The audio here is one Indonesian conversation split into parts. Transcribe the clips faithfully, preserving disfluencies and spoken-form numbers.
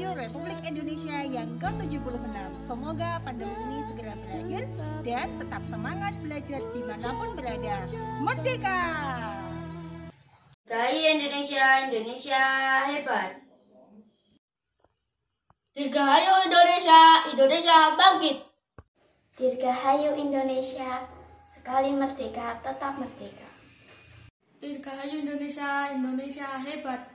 Dirgahayu Republik Indonesia yang ke tujuh puluh enam. Semoga pandemi ini segera berakhir dan tetap semangat belajar dimanapun berada. Merdeka! Dirgahayu Indonesia, Indonesia hebat. Dirgahayu Indonesia, Indonesia bangkit. Dirgahayu Indonesia, sekali merdeka tetap merdeka. Dirgahayu Indonesia, Indonesia hebat.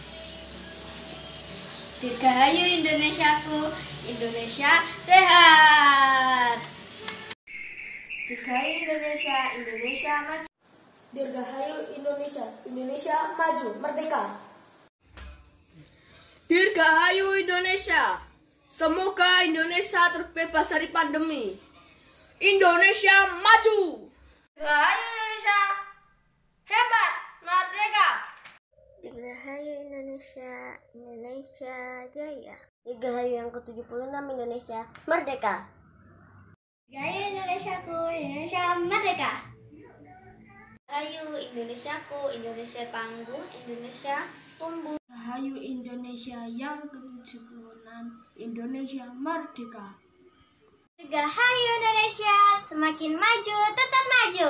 Dirgahayu Indonesiaku, Indonesia sehat. Dirgahayu Indonesia, Indonesia maju. Dirgahayu Indonesia, Indonesia maju, merdeka. Dirgahayu Indonesia, semoga Indonesia terbebas dari pandemi. Indonesia maju. Dirgahayu Indonesia hebat, merdeka. Dirgahayu Indonesia, Indonesia jaya. Dirgahayu yang ke tujuh puluh enam Indonesia merdeka. Dirgahayu Indonesiaku, Indonesia merdeka. Dirgahayu Indonesiaku, Indonesia tangguh, Indonesia tumbuh. Dirgahayu Indonesia yang ke tujuh puluh enam Indonesia merdeka. Dirgahayu Indonesia, semakin maju tetap maju.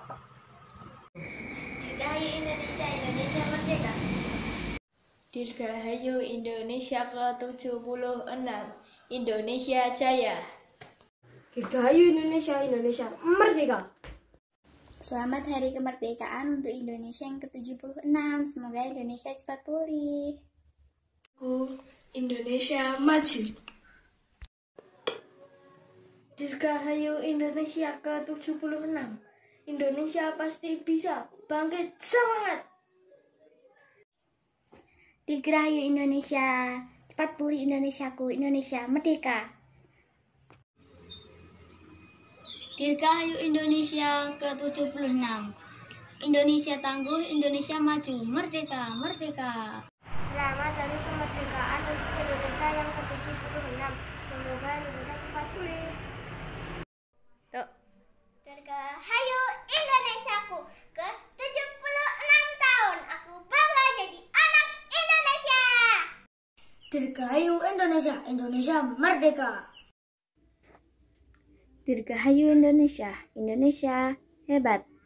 Dirgahayu Indonesia, Indonesia merdeka. Dirgahayu Indonesia ke tujuh puluh enam Indonesia jaya. Dirgahayu Indonesia, Indonesia merdeka. Selamat Hari Kemerdekaan untuk Indonesia yang ke tujuh puluh enam. Semoga Indonesia cepat pulih. Indonesia maju. Dirgahayu Indonesia ke tujuh puluh enam. Indonesia pasti bisa. Bangkit semangat. Dirgahayu Indonesia, cepat pulih Indonesiaku, Indonesia merdeka. Dirgahayu Indonesia ke tujuh puluh enam. Indonesia tangguh, Indonesia maju, merdeka, merdeka. Selamat Hari Kemerdekaan untuk Indonesia yang ke tujuh puluh enam. Semoga Indonesia cepat pulih. Tuh. Dirgahayu Indonesiaku ke tujuh puluh enam tahun. Aku bangga jadi anak Indonesia. Dirgahayu Indonesia, Indonesia merdeka. Dirgahayu Indonesia, Indonesia hebat.